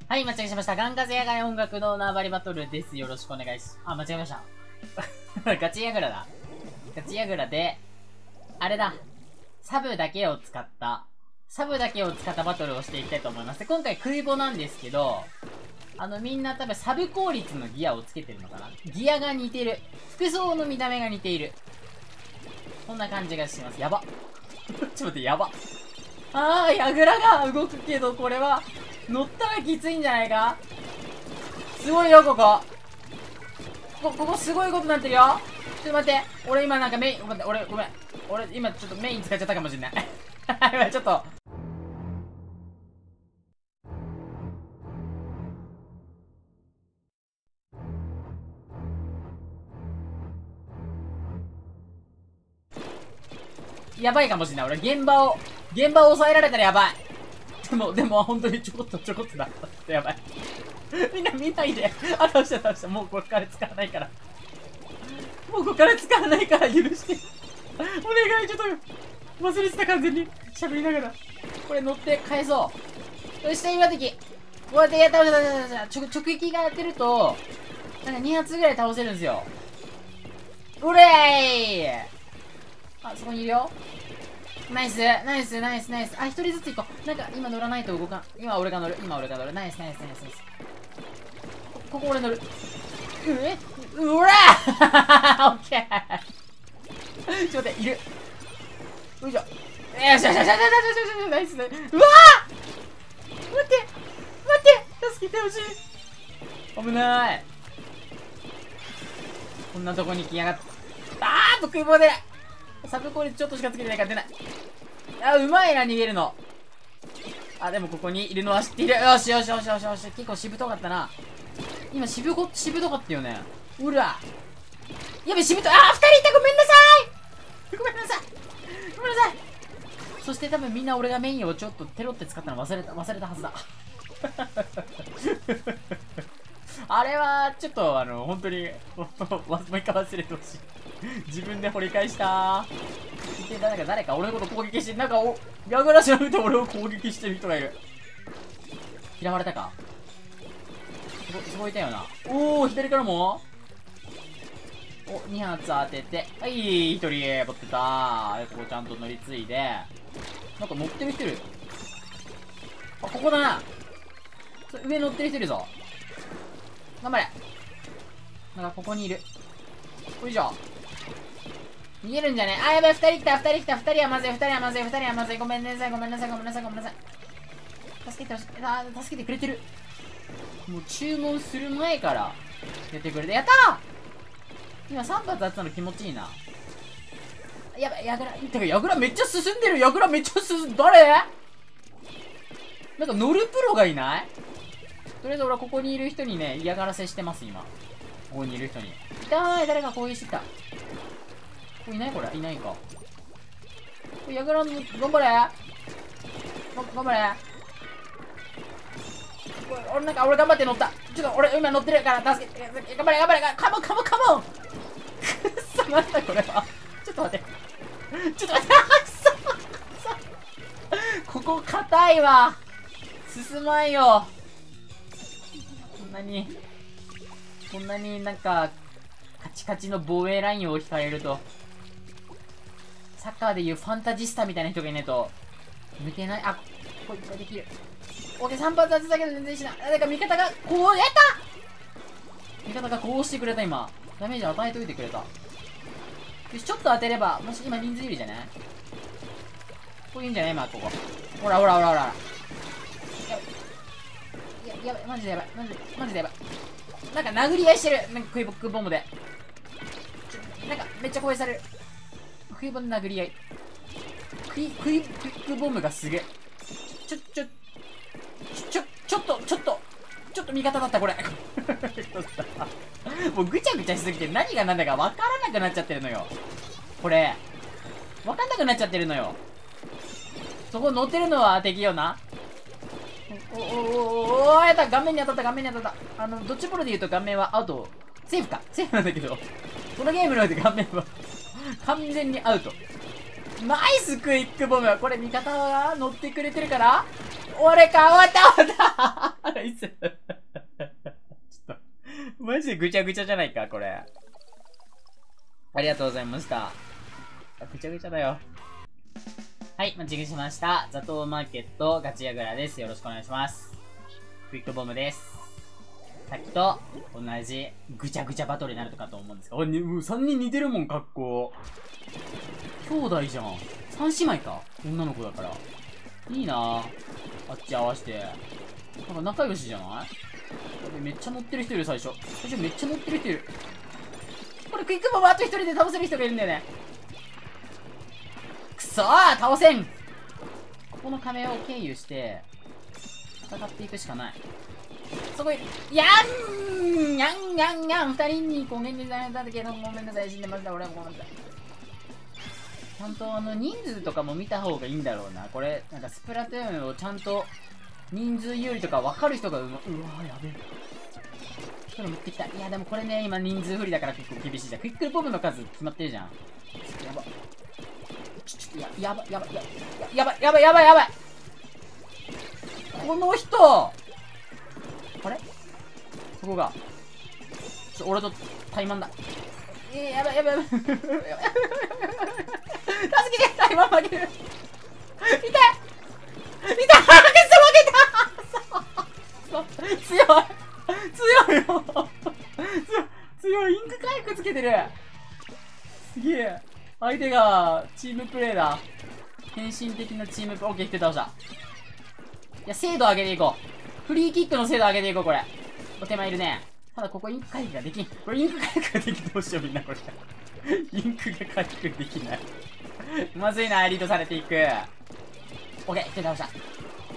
はい、間違えしました。ガンガゼ野外音楽の縄張りバトルです。よろしくお願いします。あ、間違えました。ガチヤグラだ。ガチヤグラで、あれだ。サブだけを使ったバトルをしていきたいと思います。今回クイボなんですけど、みんな多分サブ効率のギアをつけてるのかな。ギアが似てる。服装の見た目が似ている。こんな感じがします。やば。ちょっと待って、やば。ヤグラが動くけど、これは、乗ったらきついんじゃないか。すごいよ、ここすごいことになってるよ。ちょっと待って。俺今なんかメイン、ごめん。俺今ちょっとメイン使っちゃったかもしれない。今ちょっと。やばいかもしれない。俺現場を抑えられたらやばい。でも本当にちょこっとだ。やばい。みんな見ないで。倒した。もうこっから使わないから。許して。お願い、ちょっと、忘れてた、完全に。喋りながら。これ乗って返そう。そして今敵。こうやって倒した。直撃が当てると、なんか2発ぐらい倒せるんですよ。うれーい。そこにいるよ。ナイス。一人ずつ行こう。なんか、今乗らないと動かん。今俺が乗る。ナイス。ここ俺乗る。うらーオッケー。ちょっと待って、いる。よいしょ。よし。ナイス。うわー待って助けてほしい。危ない。こんなとこに来やがった。得意棒でサブ効率ちょっとしかつけてないから出ない。うまいな、逃げるの。でもここにいるのは知っている。よし。結構しぶとかったな。今しぶとかったよね。うら。やべ、しぶとい。2人いた。ごめんなさい。そして多分みんな俺がメインをちょっとテロって使ったの忘れたはずだ。あれは、ちょっと本当に、もう一回忘れてほしい。自分で掘り返したー。なんか誰か俺のこと攻撃して、なんかヤグラじゃなくて俺を攻撃してる人がいる。嫌われたか。すごいいたよな。左からも2発当てて。はい、1人持ってた。こうちゃんと乗り継いで。なんか乗ってる人いる。ここだな。上乗ってる人いるぞ。頑張れ。なんかここにいる。よいしょ。逃げるんじゃねえ。やばい、2人来た。2人はまずい。ごめんなさい。助けてほしい。助けてくれてる。もう注文する前からやってくれて。やったー。今3発当てたの気持ちいいな。やばい、ヤグラめっちゃ進んでる。誰？なんか乗るプロがいない？とりあえず俺はここにいる人にね、嫌がらせしてます、今。ここにいる人に。誰か攻撃してきた。いないこれ。いないか。ヤグラの、頑張れ。俺頑張って乗った。ちょっと俺今乗ってるから助けて。頑張れ。カモン。くっそ、なんだこれは。ちょっと待って。くそ。ここ硬いわ。進まんよ。こんなになんかカチカチの防衛ラインを引かれると、サッカーでいうファンタジスタみたいな人がいないと抜けない。こいつができる。オッケー、3発当てたけど全然しない。なんか味方がこうやった。味方がこうしてくれた。今ダメージ与えといてくれた。よし、ちょっと当てれば、もし今人数有利じゃない？こういいんじゃない？今ここほら。やばい、マジでやばい。なんか殴り合いしてる。なんかクイッボムでなんかめっちゃ攻撃される。クイボムで殴り合い。クイックボムがすげえ。ちょっと味方だったこれ。もうぐちゃぐちゃしすぎて何が何だか分からなくなっちゃってるのよ。これ分かんなくなっちゃってるのよ。そこ乗ってるのは敵よな。やった。顔面に当たった。ドッジボールで言うと顔面はアウト。セーフなんだけど、このゲームにおいて顔面は完全にアウト。ナイスクイックボム。これ味方が乗ってくれてるから俺か。終わったあいつ。ちょっと、マジでぐちゃぐちゃじゃないか、これ。ありがとうございました。ぐちゃぐちゃだよ。はい、マッチングしました。ザトウマーケットガチヤグラです。よろしくお願いします。クイックボムです。さっきと同じぐちゃぐちゃバトルになるとかと思うんですが、もう3人似てるもん、格好。兄弟じゃん。3姉妹か、女の子だから。いいなぁ。あっち合わせて。なんか仲良しじゃない？めっちゃ乗ってる人いる、最初。最初めっちゃ乗ってる人いる。これクイックボムあと1人で倒せる人がいるんだよね。くそー、倒せん。ここの壁を経由して戦っていくしかない。そこいる。やんやんやんやん、2人にごめんなさいだけど、ごめんなさい、死んでました。俺はごめんなさい。ちゃんと人数とかも見た方がいいんだろうな。これなんかスプラトゥーンをちゃんと人数有利とか分かる人がうわー、やべえ。これ持ってきた。いやでもこれね、今人数不利だから結構厳しいじゃん。クイックルボムの数決まってるじゃん。やば。やばいやばいやばいやばいやばいやばい。この人、あれそこが俺と怠慢だ。やばいやばいやばい。助けて、怠慢負ける。痛い痛い。強い強いよ。強い。インク回復つけてる。すげえ。相手がチームプレーだ。献身的なチームプレー。オッケー、手倒した。いや、精度上げていこう。フリーキックの精度上げていこう、これ。お手前いるね。ただここインク回復ができん。これインク回復ができん。どうしようみんなこれ。インクが回復できない。まずいな、リードされていく。オッケー、手倒した。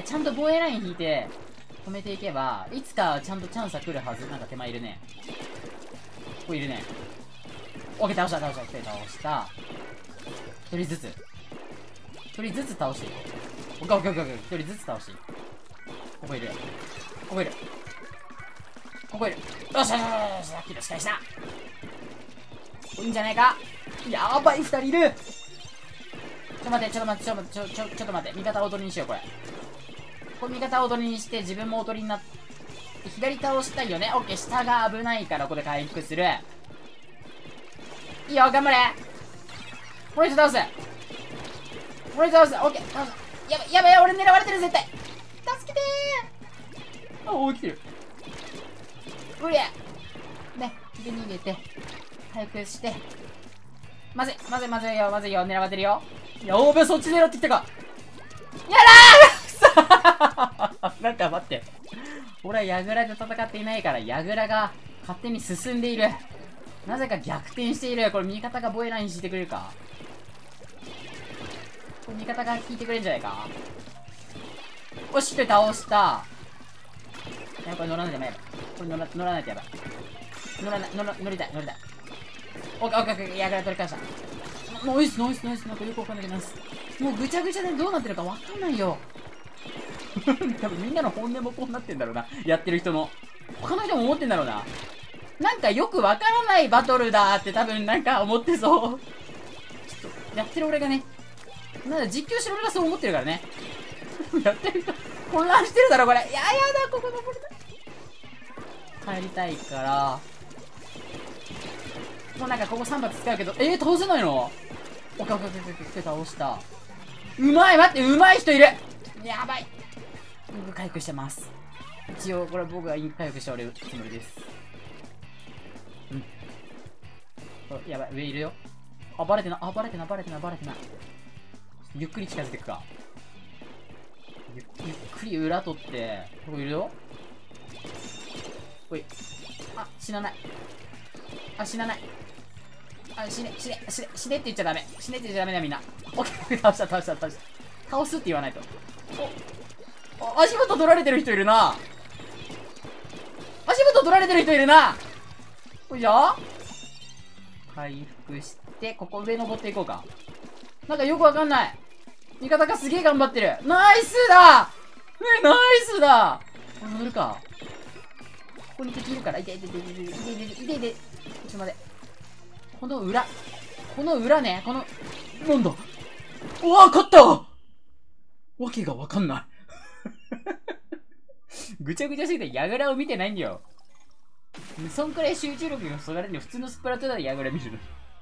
ちゃんと防衛ライン引いて止めていけば、いつかちゃんとチャンスは来るはず。なんか手前いるね。ここいるね。オッケー、倒した。手倒した。一人ずつ倒していこう。オッケー。一人ずつ倒していこう。ここいる。よし、キルし返した。いいんじゃないか。やばい、2人いる。ちょっと待って。味方踊りにしよう、これ味方踊りにして、自分も踊りになって、左倒したいよね。オッケー、下が危ないから、ここで回復する。いいよ、頑張れ。これ以上倒す。オッケー、倒す。やばい、俺狙われてる、絶対。助けてー。お、来てる。うりゃね、で逃げて回復して。まずいよ、狙われてるよ。やべえ、そっち狙ってきたか。やらーなんか待って、俺はヤグラで戦っていないから、ヤグラが勝手に進んでいる。なぜか逆転している。これ味方が防衛ライン敷いてくれるか。これ味方が引いてくれるんじゃないか。おし、倒した。これ乗らないとやばい。これ乗らないとやばい。乗りたい。オッケー、ヤグラ取り返した。ノイス。なんかよくわかんないけど、もうぐちゃぐちゃでどうなってるかわかんないよ。多分みんなの本音もこうなってんだろうな。やってる人の。他の人も思ってんだろうな。なんかよくわからないバトルだって多分なんか思ってそう。ちょっと、やってる俺がね。なんだ、実況してる俺がそう思ってるからね。やってる人、混乱してるだろ、これ。やだ、ここ登れない。帰りたいから。もうなんかここ3発使うけど、倒せないの？オッケー、倒した。待って、うまい人いる。やばい。インク回復してます。一応、これ僕がインク回復しておるつもりです。やばい、上いるよ。バレてな。ゆっくり近づいていくか。ゆっくり裏取って、ここいるよ。おい。死なない。死ねって言っちゃダメ。死ねって言っちゃダメだよ、みんな。オッケー、倒した。倒すって言わないと。足元取られてる人いるな。これじゃあ回復して、ここ上登っていこうか。なんかよくわかんない。味方がすげえ頑張ってる。ナイスだ。乗るか。ここに敵いるから。痛い。ちょっと待って。この裏ね。なんだ。うわ、勝った。わけがわかんない。 ぐちゃぐちゃすぎてヤグラを見てないんだよ。そんくらい集中力がそがれんで、普通のスプラトゥーンでヤグラ見るの。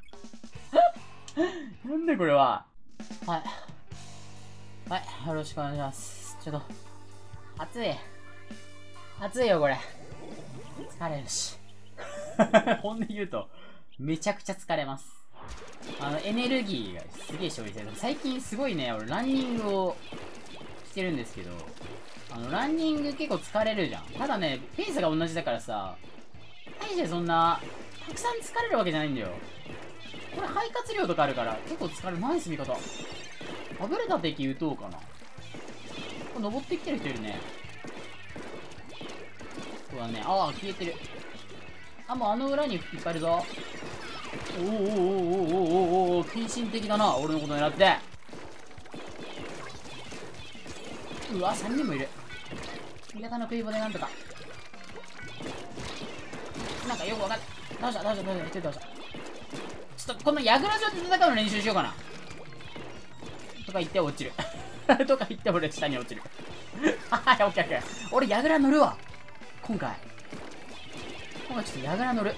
なんでこれは。はい。はい、よろしくお願いします。ちょっと、暑い。暑いよ、これ。疲れるし。本音言うと、めちゃくちゃ疲れます。エネルギーがすげえ消費される。最近すごいね、俺ランニングをしてるんですけど、ランニング結構疲れるじゃん。ただね、ペースが同じだからさ、大してそんな、たくさん疲れるわけじゃないんだよ。これ肺活量とかあるから、結構疲れる。ナイス味方。あぶれた敵撃とうかな。これ登ってきてる人いるね。そうだね。ああ、消えてる。あ、もうあの裏にいっぱいいるぞ。おおおおおおおおお、献身的だな。俺のこと狙って。うわ、3人もいる。味方の食い棒でなんとか。なんかよくわかんない。倒した。ちょっと、このヤグラ城で戦うの練習しようかな。とか言って落ちる。とか言って俺下に落ちる。はい、オッケーオッケー。俺ヤグラ乗るわ。今回ちょっとヤグラ乗る。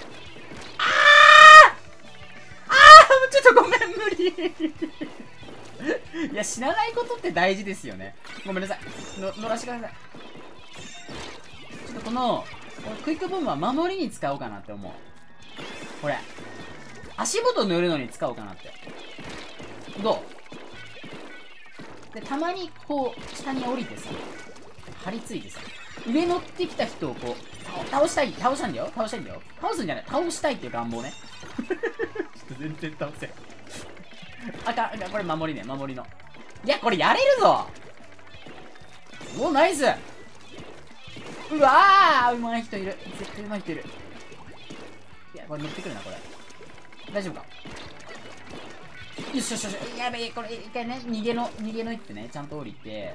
ちょっとごめん、無理。いや、死なないことって大事ですよね。ごめんなさい。乗らしてください。ちょっとこのクイックボムは守りに使おうかなって思う。これ足元塗るのに使おうかなって。どうで、たまにこう下に降りてさ、張り付いてさ、上乗ってきた人をこう倒したいんだよ。倒すんじゃない、倒したいっていう願望ね。ちょっと全然倒せん。あかん、これ守りね、守りの。いや、これやれるぞ。お、ナイス。うわー、うまい人いる。絶対うまい人いる。いや、これ乗ってくるな、これ。大丈夫か。よし。やべえ、これ一回ね、逃げのいってね、ちゃんと降りて。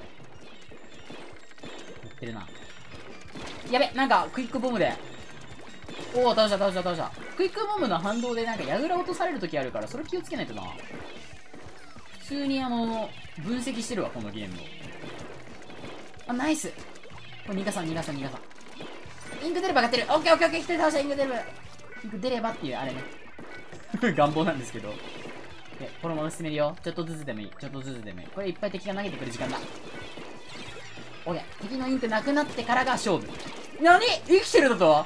乗ってるな。やべ、なんかクイックボムで。おお、倒した。クイックボムの反動でなんか矢倉落とされるときあるから、それ気をつけないとな。普通に分析してるわ、このゲームを。あ、ナイス。これ逃がさん。インク出れば勝てる。オッケー、一人倒した。インク出ればっていう、あれね。願望なんですけど。このまま進めるよ。ちょっとずつでもいい。これいっぱい敵が投げてくる時間だ。オッケー。敵のインクなくなってからが勝負。何？生きてるだと？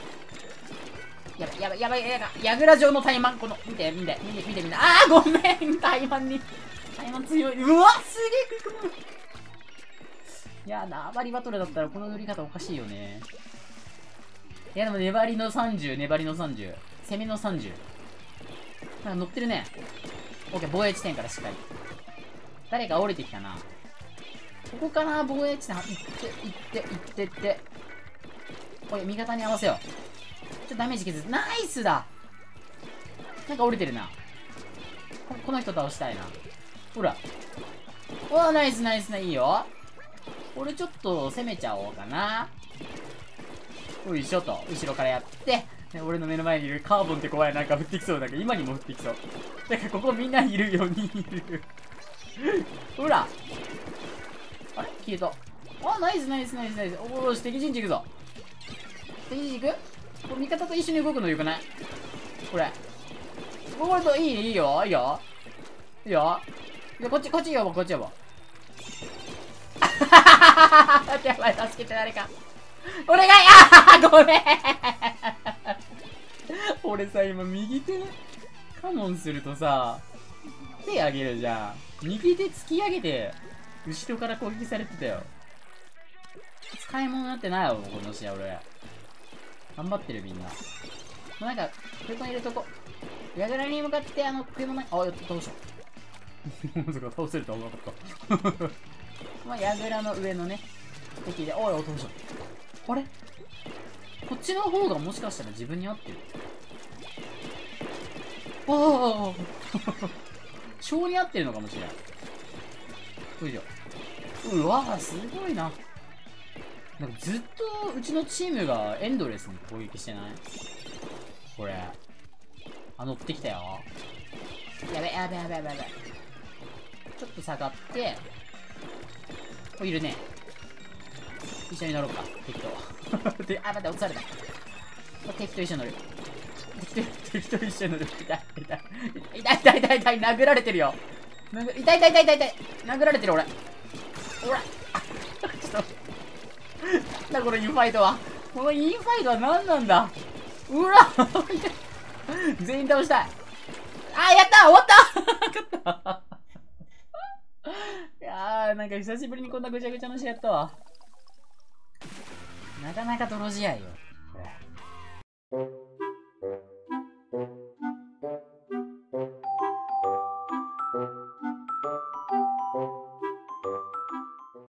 やばい。ヤグラ城のタイマン、この、見て。あー、ごめん、タイマン強い。うわ、すげえクイックボム。いや、縄張りバトルだったらこの乗り方おかしいよね。いや、でも粘りの30、攻めの30。なんか乗ってるね。オッケー、防衛地点からしっかり。誰か降りてきたな。ここかな、防衛地点。行って。おい、味方に合わせよう。ちょっとダメージ削る。ナイスだ。なんか降りてるな。この人倒したいな。ほら。おー、ナイス、いいよ。俺ちょっと攻めちゃおうかな。よいしょと。後ろからやって。俺の目の前にいるカーボンって怖い。なんか降ってきそうだけど、今にも降ってきそう。だからここみんないる。4人いる。ほら。あれ消えた。あ、ナイス。おーし、敵陣地行くぞ。敵陣地行く？これ味方と一緒に動くのよくない？これ。これといいよ。で、こっち呼ぼう。やばい、助けて誰か。お願い。ごめん。俺さ、今右手ね、カモンするとさ、手上げるじゃん。右手突き上げて、後ろから攻撃されてたよ。使い物になってないよ、この試合俺。頑張ってるみんな。もうなんか、食い物入れるとこ。ヤグラに向かって、食い物あ、やっと倒した。そっか、倒せるとは思わなかった。まあ、ヤグラの上のね、敵で、おい、倒した。あれこっちの方がもしかしたら自分に合ってる。おー性に合ってるのかもしれない。よいしょ。うわぁ、すごいな。なんかずっとうちのチームがエンドレスに攻撃してない？これ。乗ってきたよ。やべ。ちょっと下がって。いるね。 一緒に乗ろうか、敵と。で、あ、待って、落とされた。敵と一緒に乗る。敵と一緒に乗る。痛い、痛い。痛い、痛い、痛い、痛い、殴られてるよ。痛い、痛い、痛い、痛い、痛い。殴られてる、俺。ほら。ちょっと。なんだ、このインファイトは。このインファイトは何なんだ。うわ全員倒したい。あ、やった終わった勝った。いやー、なんか久しぶりにこんなぐちゃぐちゃの試合やったわ。なかなか泥試合よ。